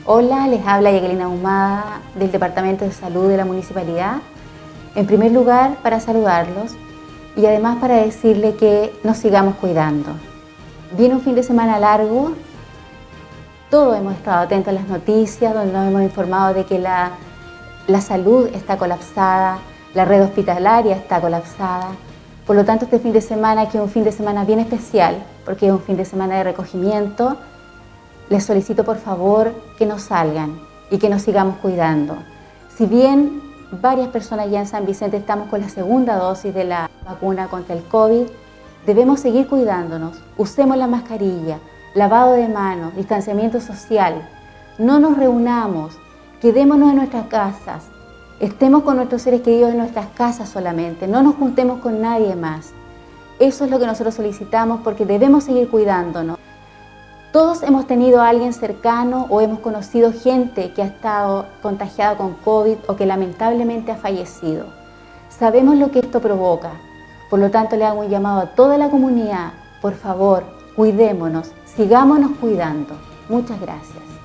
Hola, les habla Jacqueline Ahumada del Departamento de Salud de la Municipalidad. En primer lugar, para saludarlos y además para decirle que nos sigamos cuidando. Viene un fin de semana largo, todos hemos estado atentos a las noticias donde nos hemos informado de que la salud está colapsada, la red hospitalaria está colapsada. Por lo tanto, este fin de semana, que es un fin de semana bien especial, porque es un fin de semana de recogimiento, les solicito por favor que no salgan y que nos sigamos cuidando. Si bien varias personas ya en San Vicente estamos con la segunda dosis de la vacuna contra el COVID, debemos seguir cuidándonos. Usemos la mascarilla, lavado de manos, distanciamiento social. No nos reunamos, quedémonos en nuestras casas. Estemos con nuestros seres queridos en nuestras casas solamente. No nos juntemos con nadie más. Eso es lo que nosotros solicitamos porque debemos seguir cuidándonos. Todos hemos tenido a alguien cercano o hemos conocido gente que ha estado contagiada con COVID o que lamentablemente ha fallecido. Sabemos lo que esto provoca, por lo tanto le hago un llamado a toda la comunidad, por favor, cuidémonos, sigámonos cuidando. Muchas gracias.